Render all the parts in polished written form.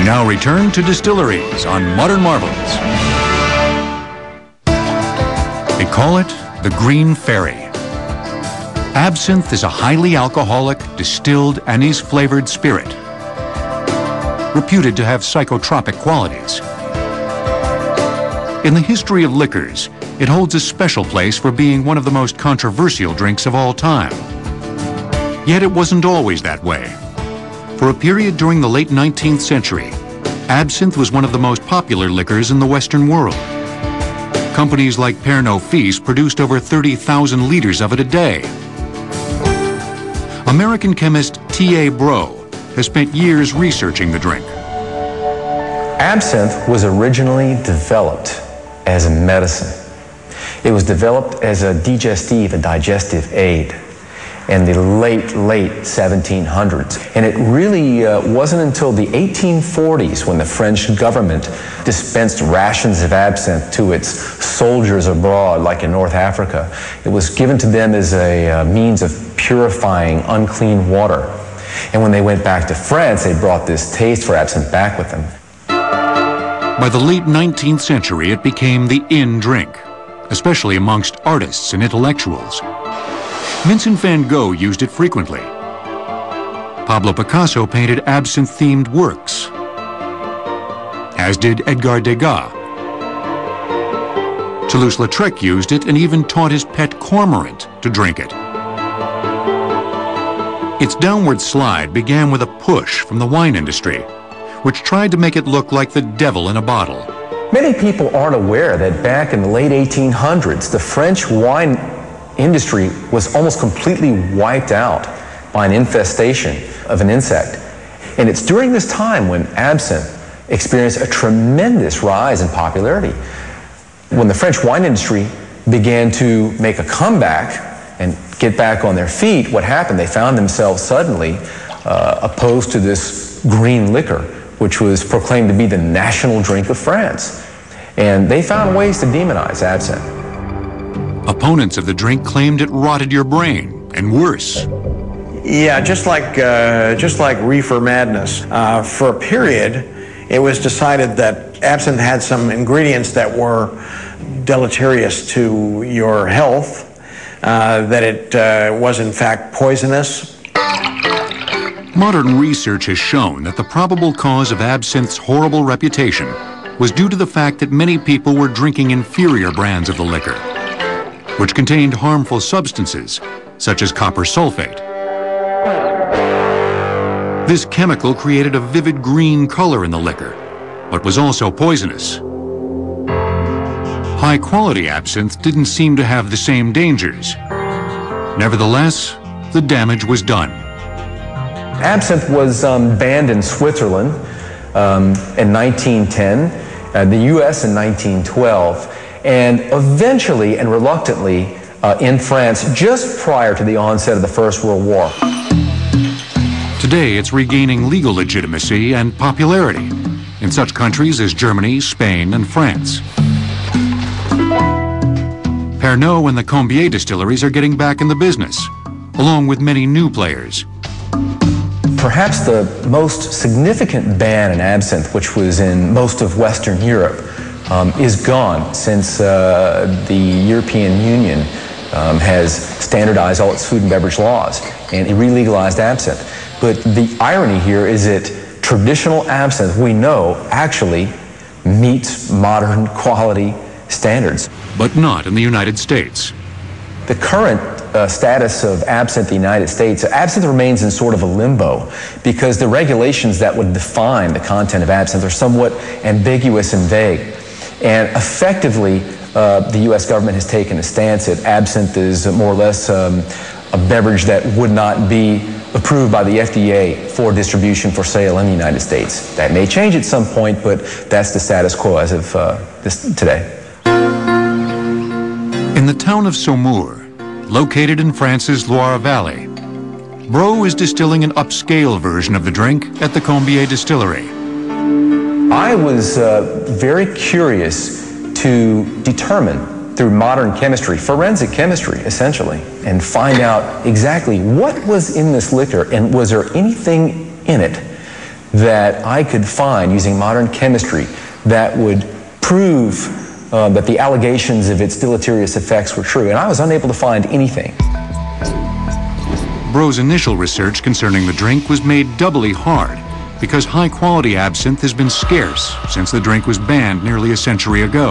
now return to distilleries on Modern Marvels. They call it the Green Fairy. Absinthe is a highly alcoholic, distilled, anise-flavored spirit, reputed to have psychotropic qualities. In the history of liquors, it holds a special place for being one of the most controversial drinks of all time. Yet it wasn't always that way. For a period during the late 19th century, absinthe was one of the most popular liquors in the Western world. Companies like Pernod Fils produced over 30,000 liters of it a day. American chemist T.A. Breaux has spent years researching the drink. Absinthe was originally developed as a medicine. It was developed as a digestive, a digestive aid, in the late 1700s. And it really wasn't until the 1840s when the French government dispensed rations of absinthe to its soldiers abroad, like in North Africa. It was given to them as a means of purifying unclean water. And when they went back to France, they brought this taste for absinthe back with them. By the late 19th century, it became the in drink, especially amongst artists and intellectuals. Vincent van Gogh used it frequently. Pablo Picasso painted absinthe-themed works, as did Edgar Degas. Toulouse-Lautrec used it and even taught his pet cormorant to drink it. Its downward slide began with a push from the wine industry, which tried to make it look like the devil in a bottle. Many people aren't aware that back in the late 1800s, the French wine industry was almost completely wiped out by an infestation of an insect. And it's during this time when absinthe experienced a tremendous rise in popularity. When the French wine industry began to make a comeback and get back on their feet, what happened? They found themselves suddenly opposed to this green liquor, which was proclaimed to be the national drink of France. And they found ways to demonize absinthe. Opponents of the drink claimed it rotted your brain, and worse. Yeah, just like reefer madness. For a period, it was decided that absinthe had some ingredients that were deleterious to your health, that it was in fact poisonous. Modern research has shown that the probable cause of absinthe's horrible reputation was due to the fact that many people were drinking inferior brands of the liquor, which contained harmful substances, such as copper sulfate. This chemical created a vivid green color in the liquor, but was also poisonous. High-quality absinthe didn't seem to have the same dangers. Nevertheless, the damage was done. Absinthe was banned in Switzerland in 1910, the U.S. in 1912, and eventually and reluctantly in France just prior to the onset of the First World War. Today, it's regaining legal legitimacy and popularity in such countries as Germany, Spain, and France. Pernod and the Combier distilleries are getting back in the business, along with many new players. Perhaps the most significant ban in absinthe, which was in most of Western Europe, is gone since the European Union has standardized all its food and beverage laws, and it re-legalized absinthe. But the irony here is that traditional absinthe, we know, actually meets modern quality standards. But not in the United States. The current status of absinthe in the United States, absinthe remains in sort of a limbo because the regulations that would define the content of absinthe are somewhat ambiguous and vague. And effectively, the U.S. government has taken a stance that absinthe is more or less a beverage that would not be approved by the FDA for distribution for sale in the United States. That may change at some point, but that's the status quo as of today. In the town of Saumur, located in France's Loire Valley, Breaux is distilling an upscale version of the drink at the Combier distillery. I was very curious to determine through modern chemistry, forensic chemistry essentially, and find out exactly what was in this liquor and was there anything in it that I could find using modern chemistry that would prove that the allegations of its deleterious effects were true, and I was unable to find anything. Bro's initial research concerning the drink was made doubly hard because high-quality absinthe has been scarce since the drink was banned nearly a century ago.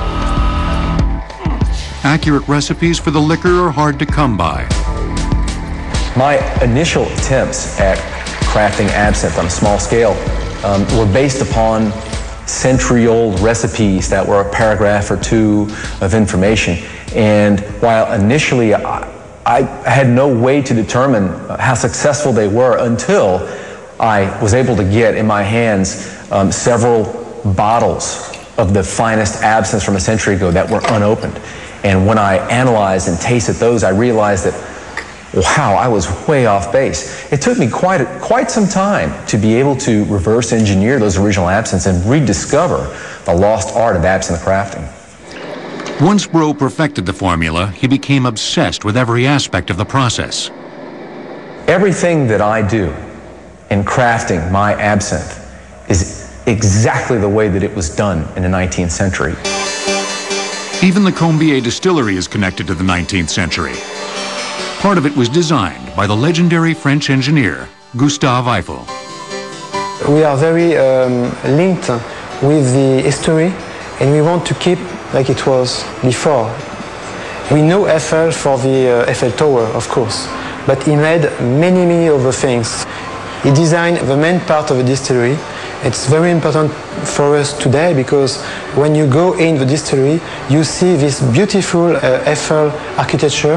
Accurate recipes for the liquor are hard to come by. My initial attempts at crafting absinthe on a small scale were based upon century-old recipes that were a paragraph or two of information. And while initially I had no way to determine how successful they were until I was able to get in my hands several bottles of the finest absinthe from a century ago that were unopened. And when I analyzed and tasted those, I realized that, wow, I was way off base. It took me quite some time to be able to reverse engineer those original absinthes and rediscover the lost art of absinthe crafting. Once Bro perfected the formula, he became obsessed with every aspect of the process. Everything that I do in crafting my absinthe is exactly the way that it was done in the 19th century. Even the Combier distillery is connected to the 19th century. Part of it was designed by the legendary French engineer, Gustave Eiffel. We are very linked with the history, and we want to keep like it was before. We know Eiffel for the Eiffel Tower, of course, but he made many other things. He designed the main part of the distillery. It's very important for us today because when you go in the distillery, you see this beautiful Eiffel architecture.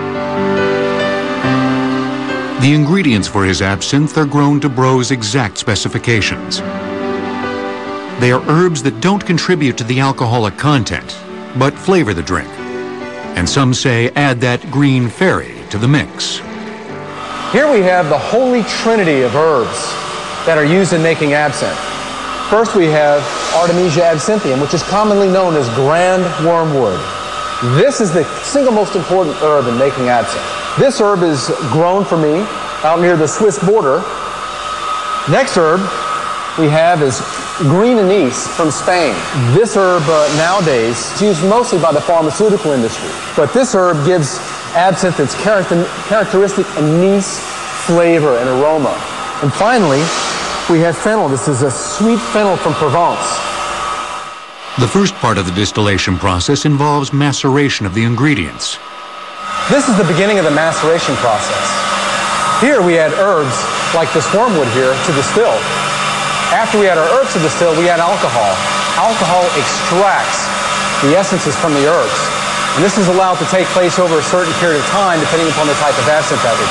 The ingredients for his absinthe are grown to Bro's exact specifications. They are herbs that don't contribute to the alcoholic content, but flavor the drink. And some say add that green fairy to the mix. Here we have the holy trinity of herbs that are used in making absinthe. First we have Artemisia absinthium, which is commonly known as grand wormwood. This is the single most important herb in making absinthe. This herb is grown for me out near the Swiss border. Next herb we have is green anise from Spain. This herb nowadays is used mostly by the pharmaceutical industry, but this herb gives absinthe its characteristic anise flavor and aroma. And finally, we have fennel. This is a sweet fennel from Provence. The first part of the distillation process involves maceration of the ingredients. This is the beginning of the maceration process. Here we add herbs like this wormwood here to distill. After we add our herbs to distill, we add alcohol. Alcohol extracts the essences from the herbs. And this is allowed to take place over a certain period of time depending upon the type of absinthe that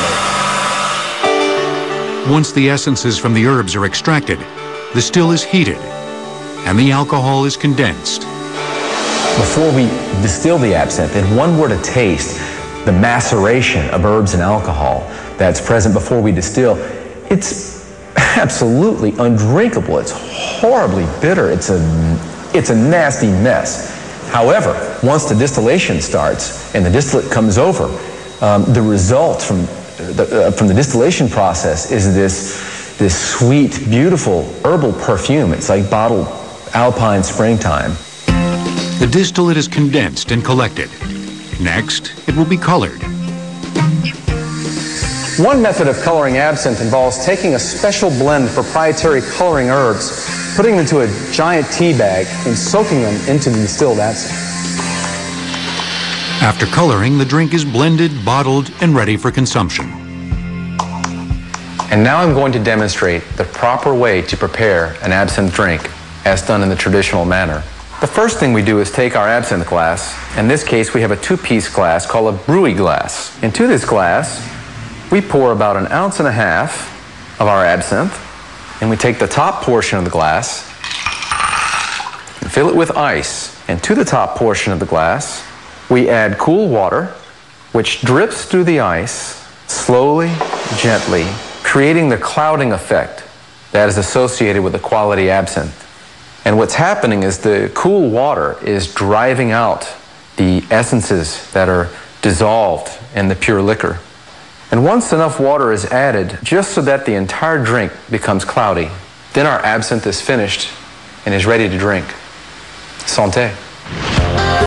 we make. Once the essences from the herbs are extracted, the still is heated and the alcohol is condensed. Before we distill the absinthe, if one were to taste the maceration of herbs and alcohol that's present before we distill, it's absolutely undrinkable. It's horribly bitter. It's a nasty mess. However, once the distillation starts and the distillate comes over, the result from the distillation process is this sweet, beautiful herbal perfume. It's like bottled alpine springtime. The distillate is condensed and collected. Next, it will be colored. One method of coloring absinthe involves taking a special blend of proprietary coloring herbs, putting them into a giant tea bag, and soaking them into the distilled absinthe. After coloring, the drink is blended, bottled, and ready for consumption. And now I'm going to demonstrate the proper way to prepare an absinthe drink as done in the traditional manner. The first thing we do is take our absinthe glass. In this case, we have a two-piece glass called a Bruy glass. Into this glass, we pour about 1.5 ounces of our absinthe, and we take the top portion of the glass and fill it with ice. And to the top portion of the glass, we add cool water, which drips through the ice slowly, gently, creating the clouding effect that is associated with the quality absinthe. And what's happening is the cool water is driving out the essences that are dissolved in the pure liquor. And once enough water is added, just so that the entire drink becomes cloudy, then our absinthe is finished and is ready to drink. Santé.